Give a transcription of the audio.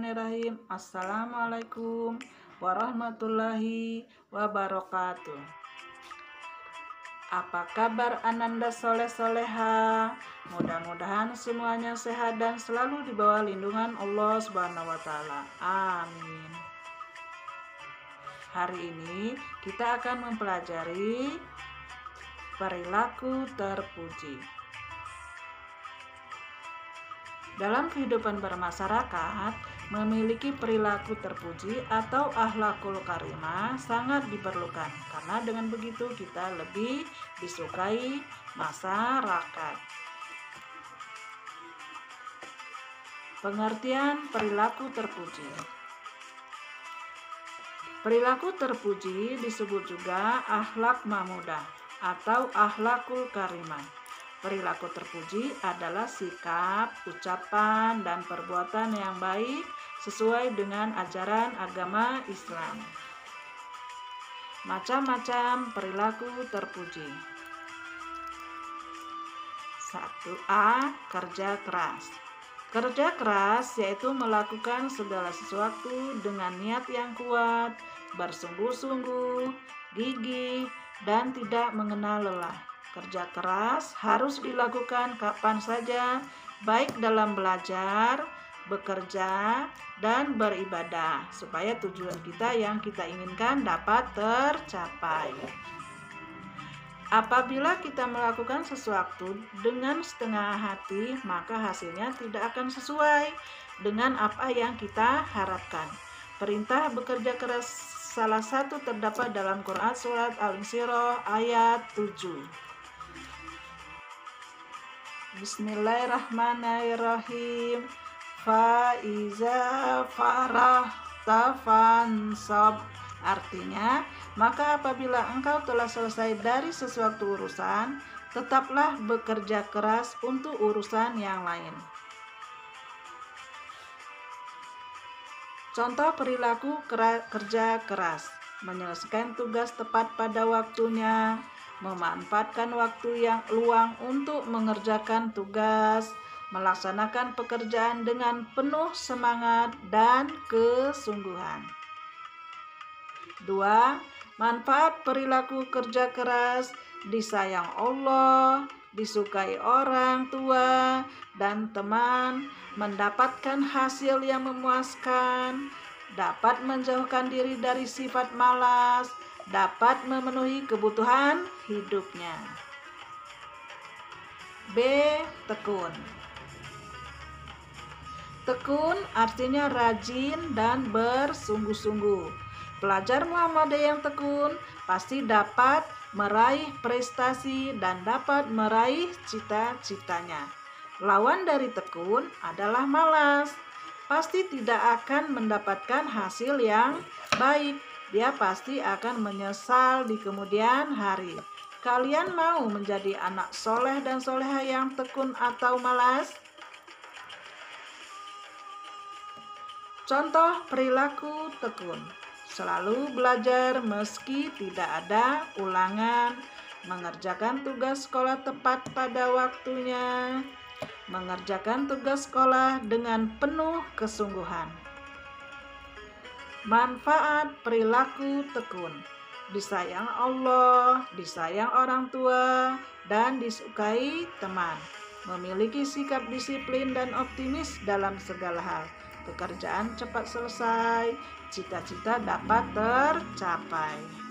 Bismillahirrahmanirrahim. Assalamualaikum warahmatullahi wabarakatuh. Apa kabar Ananda soleh-soleha? Mudah-mudahan semuanya sehat dan selalu di bawah lindungan Allah Subhanahu wa Ta'ala. Amin. Hari ini kita akan mempelajari perilaku terpuji. Dalam kehidupan bermasyarakat, memiliki perilaku terpuji atau akhlakul karimah sangat diperlukan, karena dengan begitu kita lebih disukai masyarakat. Pengertian perilaku terpuji. Perilaku terpuji disebut juga akhlak mahmudah atau akhlakul karimah. Perilaku terpuji adalah sikap, ucapan, dan perbuatan yang baik sesuai dengan ajaran agama Islam. Macam-macam perilaku terpuji. 1A. Kerja keras. Kerja keras yaitu melakukan segala sesuatu dengan niat yang kuat, bersungguh-sungguh, gigih, dan tidak mengenal lelah. Kerja keras harus dilakukan kapan saja, baik dalam belajar, bekerja, dan beribadah, supaya tujuan kita yang kita inginkan dapat tercapai. Apabila kita melakukan sesuatu dengan setengah hati, maka hasilnya tidak akan sesuai dengan apa yang kita harapkan. Perintah bekerja keras salah satu terdapat dalam Quran surat Al-Insyirah ayat 7. Bismillahirrahmanirrahim. Faiza farahta fansab. Artinya, maka apabila engkau telah selesai dari sesuatu urusan, tetaplah bekerja keras untuk urusan yang lain. Contoh perilaku kerja keras: menyelesaikan tugas tepat pada waktunya, memanfaatkan waktu yang luang untuk mengerjakan tugas, melaksanakan pekerjaan dengan penuh semangat dan kesungguhan. 2. Manfaat perilaku kerja keras: disayang Allah, disukai orang tua dan teman, mendapatkan hasil yang memuaskan, dapat menjauhkan diri dari sifat malas, dapat memenuhi kebutuhan hidupnya. B. Tekun. Tekun artinya rajin dan bersungguh-sungguh. Pelajar Muhammadiyah yang tekun pasti dapat meraih prestasi dan dapat meraih cita-citanya. Lawan dari tekun adalah malas. Pasti tidak akan mendapatkan hasil yang baik. Dia pasti akan menyesal di kemudian hari. Kalian mau menjadi anak soleh dan soleha yang tekun atau malas? Contoh perilaku tekun: selalu belajar meski tidak ada ulangan, mengerjakan tugas sekolah tepat pada waktunya, mengerjakan tugas sekolah dengan penuh kesungguhan. Manfaat perilaku tekun: disayang Allah, disayang orang tua, dan disukai teman. Memiliki sikap disiplin dan optimis dalam segala hal. Pekerjaan cepat selesai, cita-cita dapat tercapai.